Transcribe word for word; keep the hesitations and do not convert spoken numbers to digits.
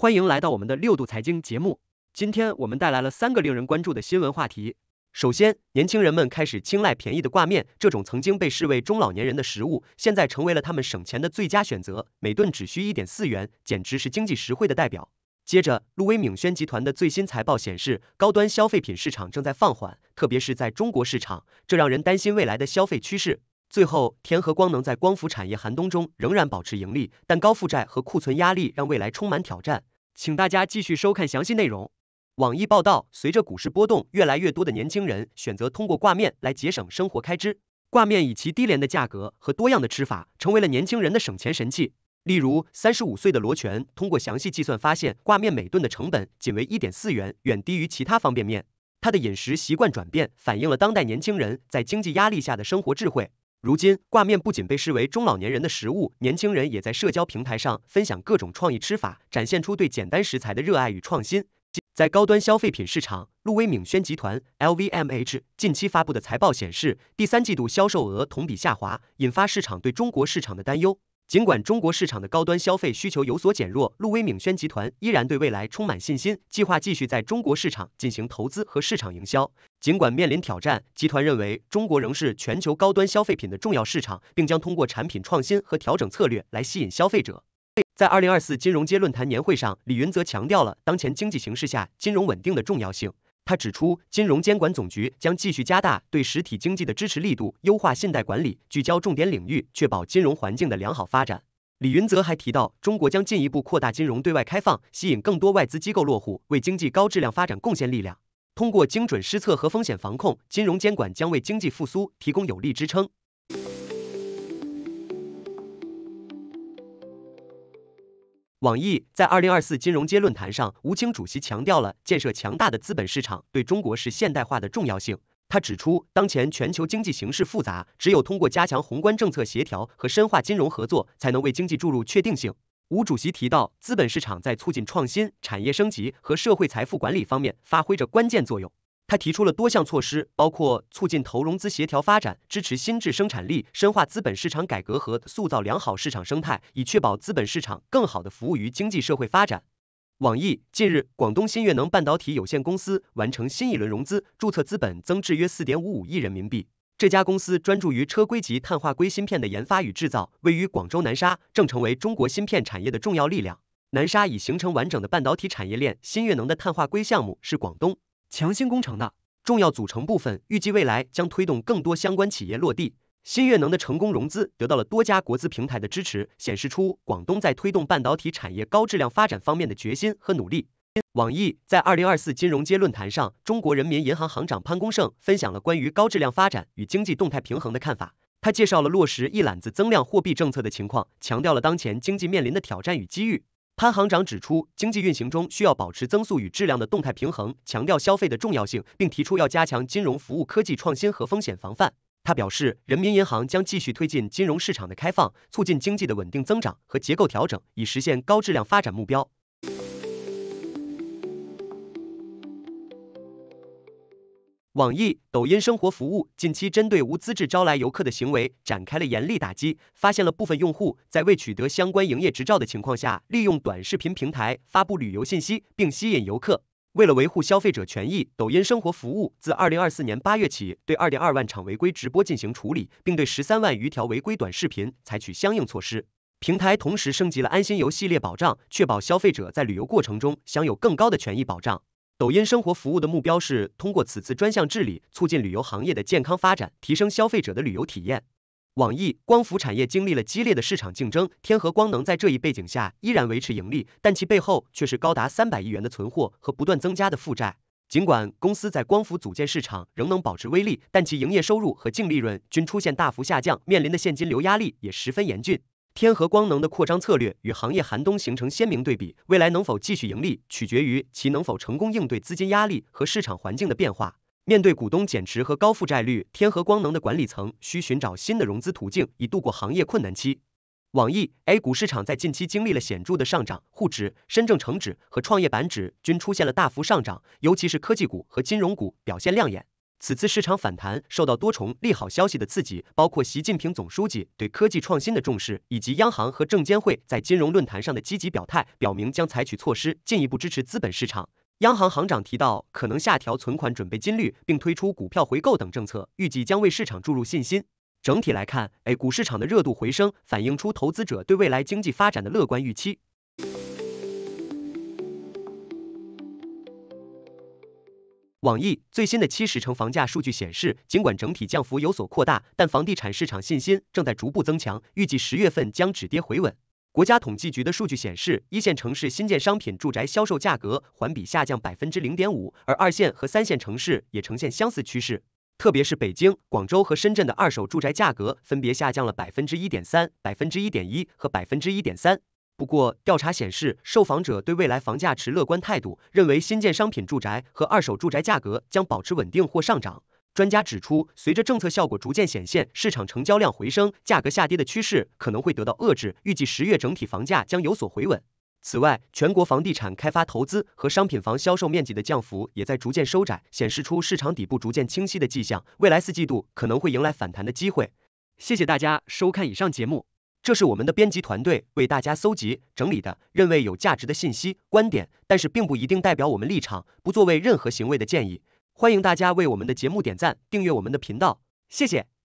欢迎来到我们的六度财经节目。今天我们带来了三个令人关注的新闻话题。首先，年轻人们开始青睐便宜的挂面，这种曾经被视为中老年人的食物，现在成为了他们省钱的最佳选择，每顿只需 一点四元，简直是经济实惠的代表。接着，路威闵轩集团的最新财报显示，高端消费品市场正在放缓，特别是在中国市场，这让人担心未来的消费趋势。最后，天合光能在光伏产业寒冬中仍然保持盈利，但高负债和库存压力让未来充满挑战。请大家继续收看详细内容。网易报道，随着股市波动，越来越多的年轻人选择通过挂面来节省生活开支。挂面以其低廉的价格和多样的吃法，成为了年轻人的省钱神器。例如，三十五岁的罗全通过详细计算发现，挂面每顿的成本仅为 一点四元，远低于其他方便面。他的饮食习惯转变，反映了当代年轻人在经济压力下的生活智慧。如今，挂面不仅被视为中老年人的食物，年轻人也在社交平台上分享各种创意吃法，展现出对简单食材的热爱与创新。在高端消费品市场，路威闵轩集团 L V M H 近期发布的财报显示，第三季度销售额同比下滑，引发市场对中国市场的担忧。尽管中国市场的高端消费需求有所减弱，路威闵轩集团依然对未来充满信心，计划继续在中国市场进行投资和市场营销。尽管面临挑战，集团认为中国仍是全球高端消费品的重要市场，并将通过产品创新和调整策略来吸引消费者。在二零二四金融街论坛年会上，李云则强调了当前经济形势下金融稳定的重要性。他指出，金融监管总局将继续加大对实体经济的支持力度，优化信贷管理，聚焦重点领域，确保金融环境的良好发展。李云则还提到，中国将进一步扩大金融对外开放，吸引更多外资机构落户，为经济高质量发展贡献力量。通过精准施策和风险防控，金融监管将为经济复苏提供有力支撑。网易在二零二四金融街论坛上，吴清主席强调了建设强大的资本市场对中国式现代化的重要性。他指出，当前全球经济形势复杂，只有通过加强宏观政策协调和深化金融合作，才能为经济注入确定性。吴主席提到，资本市场在促进创新、产业升级和社会财富管理方面发挥着关键作用。他提出了多项措施，包括促进投融资协调发展，支持新质生产力，深化资本市场改革和塑造良好市场生态，以确保资本市场更好地服务于经济社会发展。网易近日，广东新悦能半导体有限公司完成新一轮融资，注册资本增至约 四点五五亿人民币。这家公司专注于车硅级碳化硅芯片的研发与制造，位于广州南沙，正成为中国芯片产业的重要力量。南沙已形成完整的半导体产业链，新悦能的碳化硅项目是广东强兴工程的重要组成部分，预计未来将推动更多相关企业落地。新悦能的成功融资得到了多家国资平台的支持，显示出广东在推动半导体产业高质量发展方面的决心和努力。网易在二零二四金融街论坛上，中国人民银行行长潘功胜分享了关于高质量发展与经济动态平衡的看法。他介绍了落实一揽子增量货币政策的情况，强调了当前经济面临的挑战与机遇。潘行长指出，经济运行中需要保持增速与质量的动态平衡，强调消费的重要性，并提出要加强金融服务科技创新和风险防范。他表示，人民银行将继续推进金融市场的开放，促进经济的稳定增长和结构调整，以实现高质量发展目标。网易、抖音生活服务近期针对无资质招来游客的行为展开了严厉打击，发现了部分用户在未取得相关营业执照的情况下，利用短视频平台发布旅游信息，并吸引游客。为了维护消费者权益，抖音生活服务自二零二四年八月起，对 二点二万场违规直播进行处理，并对十三万余条违规短视频采取相应措施。平台同时升级了安心游系列保障，确保消费者在旅游过程中享有更高的权益保障。抖音生活服务的目标是通过此次专项治理，促进旅游行业的健康发展，提升消费者的旅游体验。网易光伏产业经历了激烈的市场竞争，天合光能在这一背景下依然维持盈利，但其背后却是高达三百亿元的存货和不断增加的负债。尽管公司在光伏组件市场仍能保持威力，但其营业收入和净利润均出现大幅下降，面临的现金流压力也十分严峻。天合光能的扩张策略与行业寒冬形成鲜明对比，未来能否继续盈利，取决于其能否成功应对资金压力和市场环境的变化。面对股东减持和高负债率，天合光能的管理层需寻找新的融资途径，以度过行业困难期。网易 A 股市场在近期经历了显著的上涨，沪指、深证成指和创业板指均出现了大幅上涨，尤其是科技股和金融股表现亮眼。 此次市场反弹受到多重利好消息的刺激，包括习近平总书记对科技创新的重视，以及央行和证监会在金融论坛上的积极表态，表明将采取措施进一步支持资本市场。央行行长提到，可能下调存款准备金率，并推出股票回购等政策，预计将为市场注入信心。整体来看 ，A 股市场的热度回升，反映出投资者对未来经济发展的乐观预期。网易最新的七十城房价数据显示，尽管整体降幅有所扩大，但房地产市场信心正在逐步增强，预计十月份将止跌回稳。国家统计局的数据显示，一线城市新建商品住宅销售价格环比下降 百分之零点五， 而二线和三线城市也呈现相似趋势。特别是北京、广州和深圳的二手住宅价格分别下降了 百分之一点三、百分之一点一 和 百分之一点三。不过，调查显示，受访者对未来房价持乐观态度，认为新建商品住宅和二手住宅价格将保持稳定或上涨。专家指出，随着政策效果逐渐显现，市场成交量回升，价格下跌的趋势可能会得到遏制，预计十月整体房价将有所回稳。此外，全国房地产开发投资和商品房销售面积的降幅也在逐渐收窄，显示出市场底部逐渐清晰的迹象，未来四季度可能会迎来反弹的机会。谢谢大家收看以上节目。这是我们的编辑团队为大家搜集整理的认为有价值的信息观点，但是并不一定代表我们立场，不作为任何行为的建议。欢迎大家为我们的节目点赞，订阅我们的频道，谢谢。